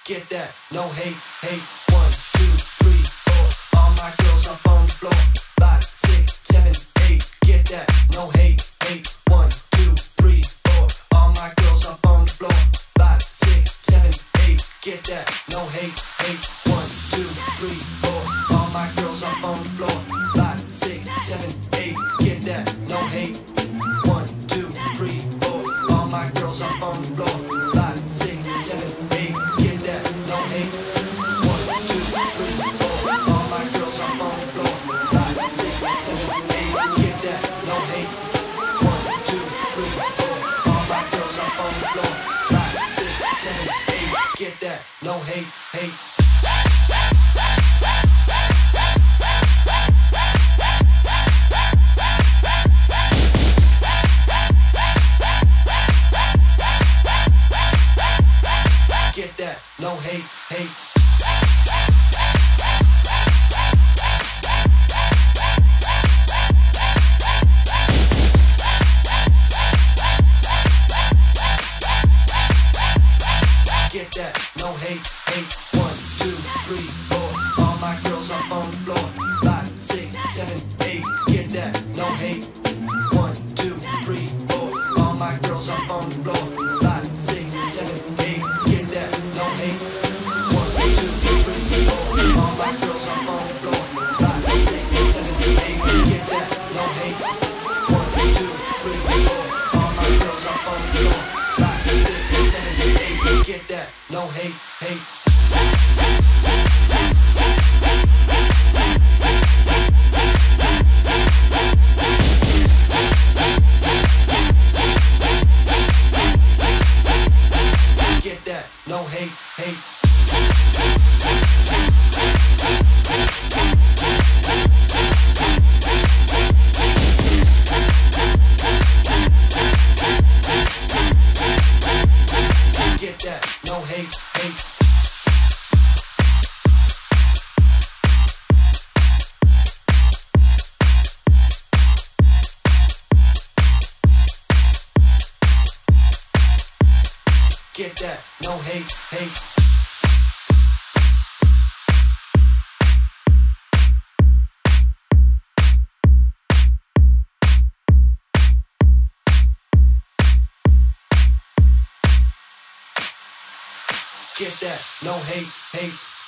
get that, no hate, hate. 1, 2, 3, 4. All my girls up on the floor. 5, 6, 7, 8. Get that, no hate, hate. 1, 2, 3, 4. All my girls up on the floor. 5, 6, 7, 8. Get that, no hate, hate. 1, 2, 3, 4. All my girls up on the floor. 5, 6, 7, 8. Get that, no hate. 1, 2, 3, 4. All my girls up on the floor. 5, 6, 7, 8. Get that, no hate. 1, 2, 3, 4. All my girls up on the floor. 5, 6, 7, 8. Get that, no hate. 1, 2, 3, 4. All my girls up on the floor. 5, 6, 7, 8. Get that, no hate, hate. Get that, no hate, hate. Get that, no hate, hate. 1, 2, 3, 4. All my girls up on the floor. 5, 6, 7, 8. Get that, no hate. 1, 2, 3, 4. All my girls up on the floor. 5, 6, 7, 8. Get that, no hate. 1, 2, 3, 4. All my girls up on the floor. 5, 6, 7, 8. Get that, no hate. 1, 2, 3, 4. All my girls up on the floor. 5, 6, 7, 8. Get that, no hate, hate. Get that, no hate, hate. Get that, no hate, hate. Get that, no hate, hate. Get that, no hate, hate.